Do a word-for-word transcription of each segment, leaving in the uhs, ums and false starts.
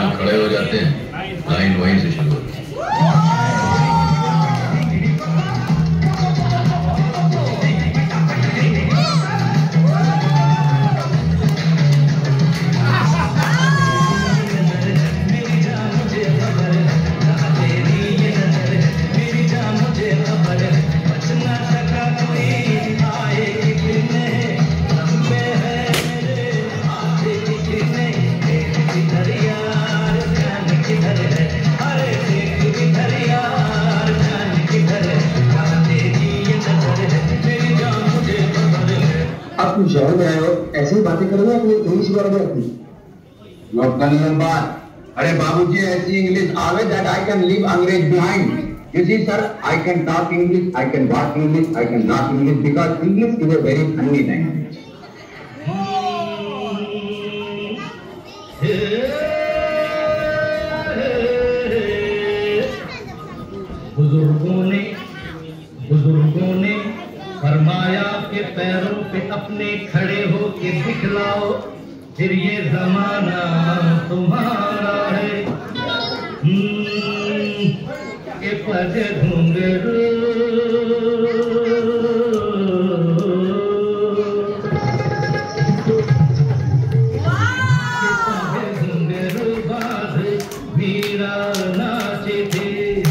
जहाँ खड़े हो जाते हैं लाइन वहीं से शुरू होती है। शहर में आए हो ऐसे ही बातें करोगे अपनी इंग्लिश बारे में अपनी नॉट बात। अरे बाबूजी ऐसी इंग्लिश आवे दैट आई कैन लीव अंग्रेज behind. You see sir, I can talk English, I can walk English, I can not English because English is a very funny language. बुजुर्गों ने बुजुर्गों ने फरमाया के पैरों पे अपने खड़े हो के दिखलाओ, फिर ये जमाना तुम्हारा है। के पग घुंघरू घुंघरू बाज मीरा नाचे थे।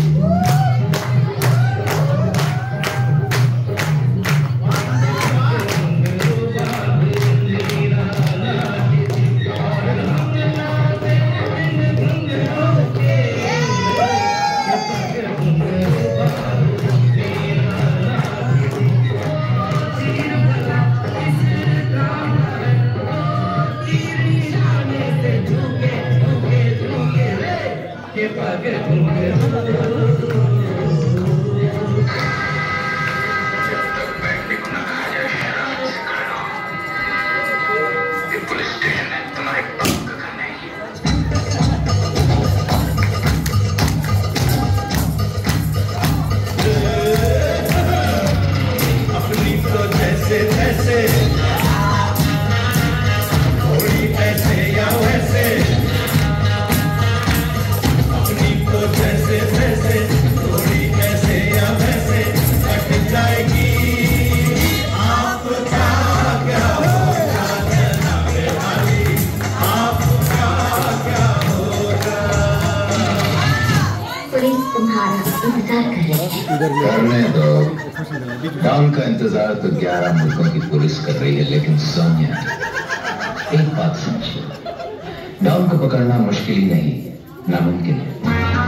करने दो। डॉन का इंतजार तो ग्यारह मुल्कों की पुलिस कर रही है, लेकिन सोनिया एक बात समझिए, डॉन को पकड़ना मुश्किल ही नहीं, नामुमकिन है।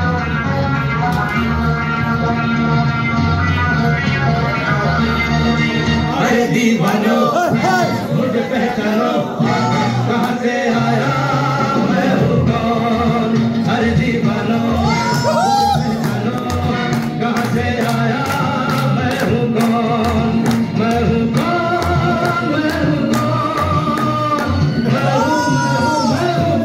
अरे दीवानो मुझे पहचानो, कहाँ से आया मैं हूँ कौन। अरे दीवानो कहाँ से आया मैं हूँ कौन। मैं हूँ कौन, मैं हूँ कौन, मैं हूँ मैं हूँ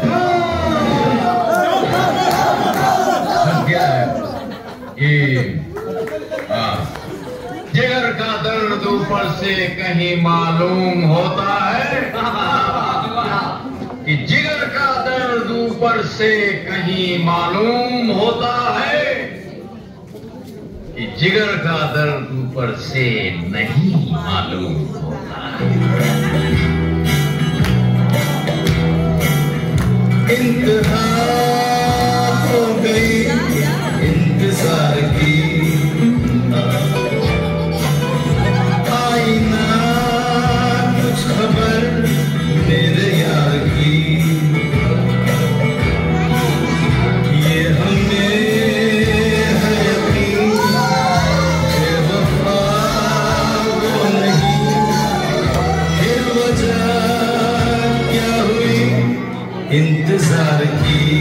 कौन। क्या है ये? हाँ, जिगर का दर्द ऊपर से कहीं मालूम होता है कि जिगर का दर्द ऊपर से कहीं मालूम होता है कि जिगर का दर्द ऊपर से नहीं मालूम होता है। इंतहा हो गई इंतजार की, आई ना कुछ खबर मेरे यार की। ये हमें इंतजार की।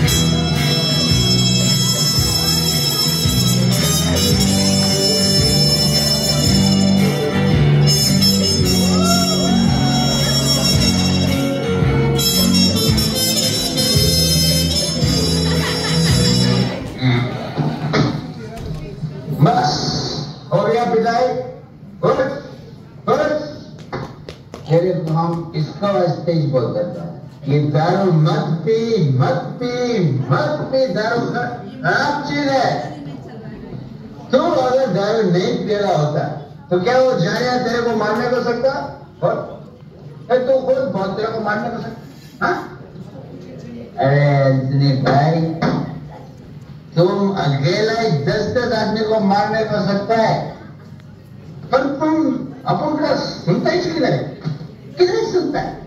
बस हो गया पिटाई। Good good. खेल तो हम इसका स्टेज बोल देते हैं। कि दारू मत पी, मत पी, मत पी, दारू खराब चीज है। तू अगर दारू नहीं पी रहा होता तो क्या वो जानिया तेरे को मारने को सकता? और तू खुद बहुत तेरे को मारने को सकता? हाँ? अरे अंजनी भाई, तुम अकेला ही दस दस आदमी को मारने को सकता है, पर तुम अपन का सुनता ही किधर है? किधर सुनता है?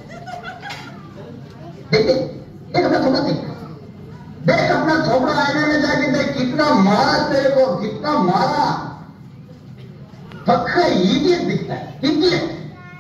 देख देख अपना थोड़ा देख देख अपना थोड़ा आईने में जाके देख कितना मारा तेरे को, कितना मारा। पक्का इडियट दिखता है, इडियट।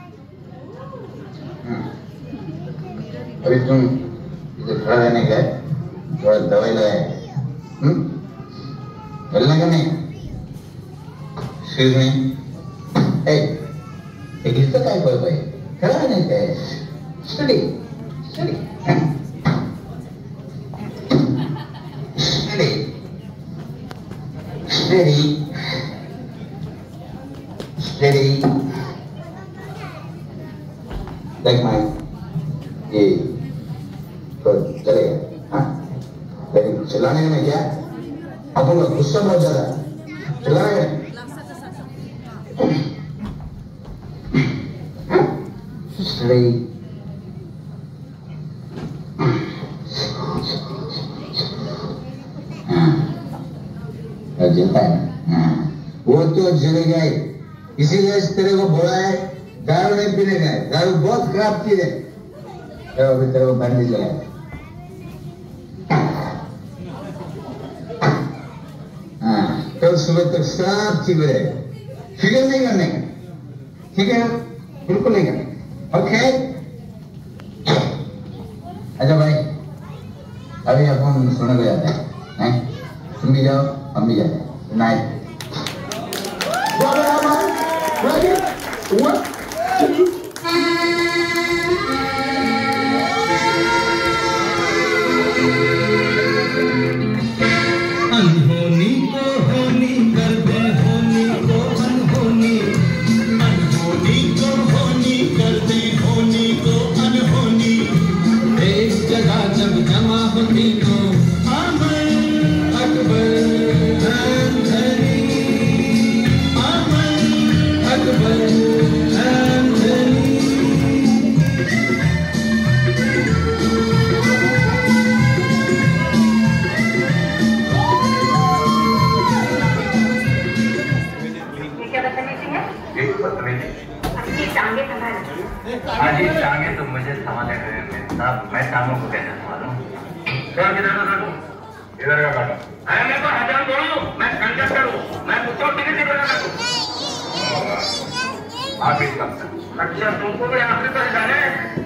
अभी तुम इसे खड़ा रहने गए, थोड़ा दवाई लाए, हम्म चलने का नहीं? Excuse me. Hey, एक इसका क्या कोई भाई खड़ा रहने गए? Steady, steady, steady, steady, steady. Like my ये तो चलेगा, हाँ? लेकिन चलाने में क्या? अपन का गुस्सा बहुत ज्यादा है, चलाने में Steady. जलता है ना? वो तो जलेगा ही, इसीलिए तेरे को बोला है दारू नहीं पीने का है। दारू बहुत खराब चीज है। अभी तेरे को बंद ही जलाए। हाँ, कल सुबह तक सब ठीक रहेगा। फिक्र नहीं करने का, ठीक है? बिल्कुल नहीं करने का, ओके? अच्छा भाई, अभी अपन सोने को जाते हैं, हैं? तुम भी जाओ, हम भी जाते हैं। Good night. अनहोनी को होनी कर दे, होनी को अनहोनी, अनहोनी को होनी कर दे, होनी को अनहोनी। एक जगह जब जमा होती तो अमर अकबर एंथनी, अमर अकबर एंथनी। हाँ जी, टांगे तो मुझे संभाले हुए साहब, मैं टांगों को कैसे संभालूं? सर किधर का काटूं? इधर का काटो। अरे मैं तो हजार बोलूं, मैं कंडक्टर हूँ, मैं कुछ टिकट नहीं बना काटूं। आप इस वक्त अच्छा तुमको भी आखिरी पर जाने?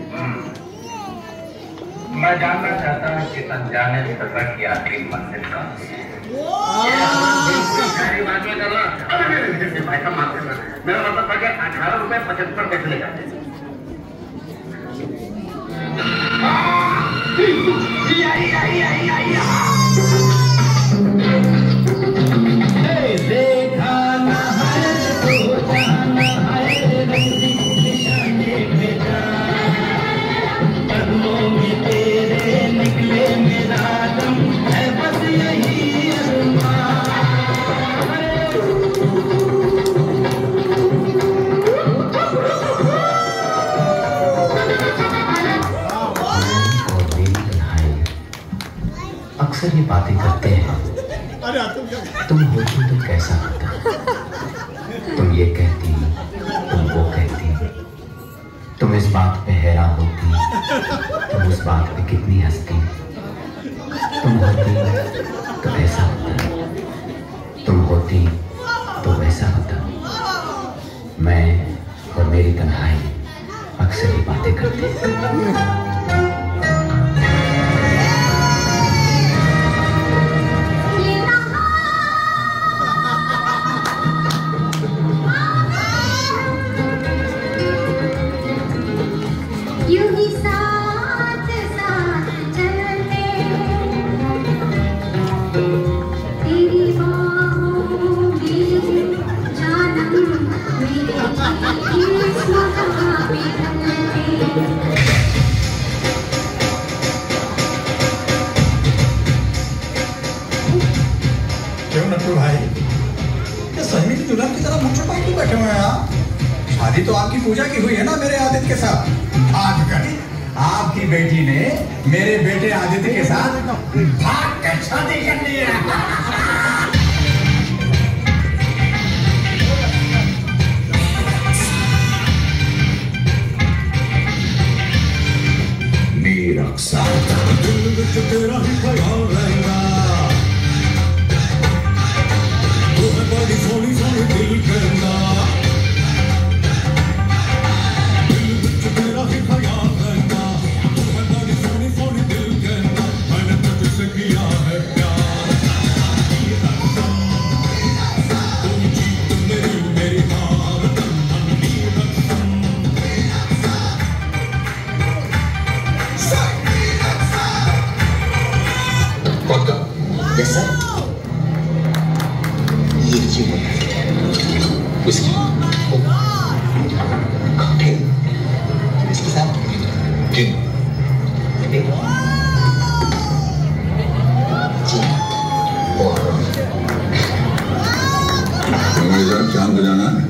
मैं जानना चाहता हूँ कि अनजाने सफर की आखिरी मंजिल कौन सी है? सारी बात में करना भाई साहब, माफ करना, मेरा मतलब पड़ गया अठारह रुपए पचहत्तर पैसे ले जाते हैं। देखा ना है तो जाना है, निशाने पे जा, कदमों में तेरे निकले मेरा दम है, बस यही अरमान। अक्सर ये बातें करते हैं, तुम होती तो कैसा होता? तुम ये कहती, तुम वो कहती, तुम इस बात पे हैरान होती, तुम उस बात पे कितनी हंसती। तुम होती तो ऐसा होता, तुम होती तो वैसा होता। मैं और मेरी तन्हाई अक्सर ये बातें करते हैं। अतुल भाई, ये सही की दुल्हन की तरह मुझे क्यों बैठे हुए हैं आप? शादी तो आपकी पूजा की हुई है ना मेरे आदित्य के साथ। आज कभी आपकी बेटी ने मेरे बेटे आदित्य के साथ भाग कर शादी कर ली है। दिल विच तेरा ही ख्याल रहेगा, तू है बड़ी सोनी सोनी दिल कहना, दिल विच तेरा ही ख्याल रहेगा, तू है बड़ी सोनी सोनी दिल कहना, मैंने तुझसे किया है प्यार, तू जीत मेरी मेरी हार, अन्नी रक्षम। Yes, sir. ये लीजिए विस्की, कॉकटेल, इसके साथ ड्रिंक, जी, और मेरे साथ चांद बजाना है।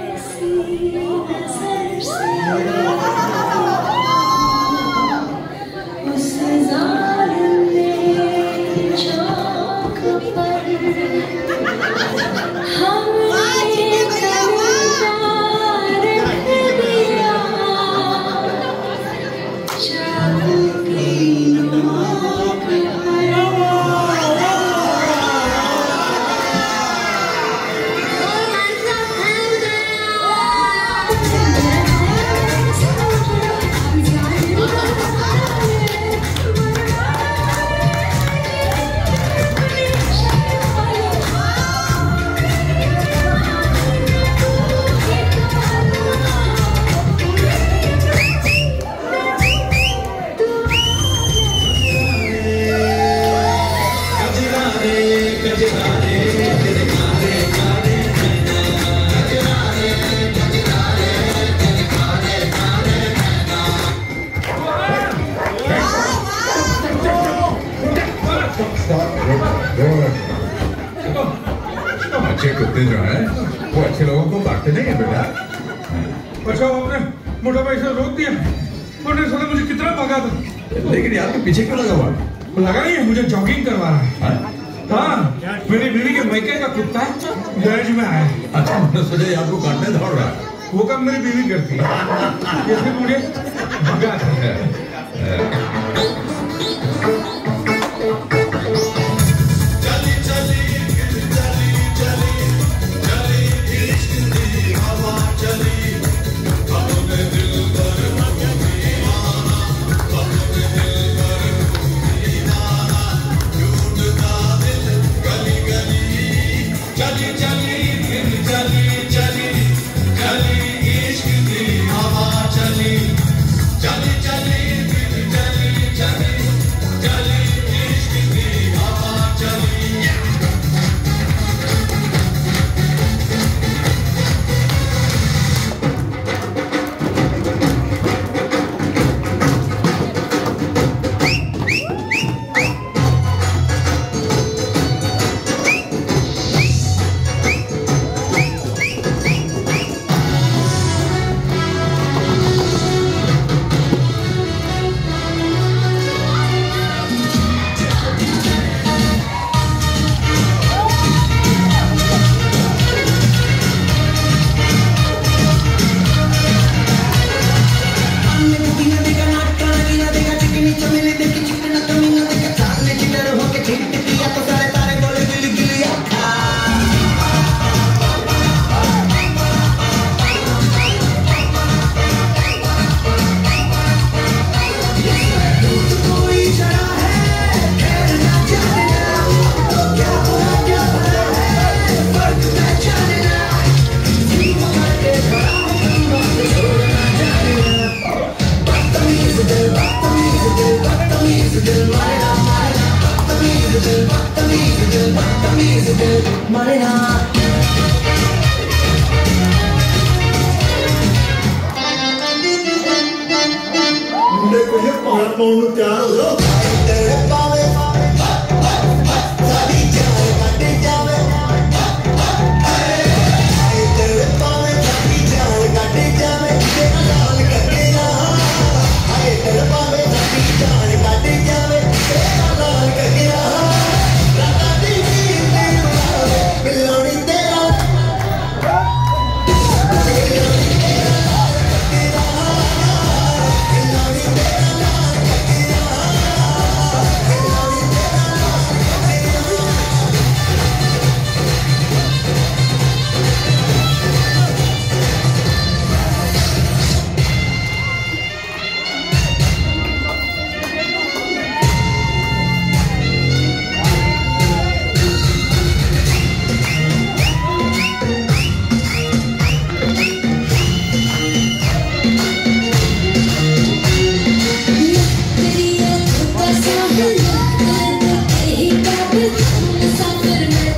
अच्छे कुत्ते जो हैं वो अच्छे लोगों को काटते नहीं है बेटा। अच्छा आपने मोटा भाई से रोक दिया, उन्होंने साला मुझे कितना भागा था। लेकिन यार के पीछे क्यों लगा हुआ? लगा नहीं है, मुझे जॉगिंग करवा रहा है। हाँ, मेरी बीवी के मैके का कुत्ता गैरेज में आया। अच्छा, मैंने सोचा यार को काटने दौड़ रहा है। वो काम मेरी बीवी करती है, इसलिए मुझे भगा था।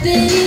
baby.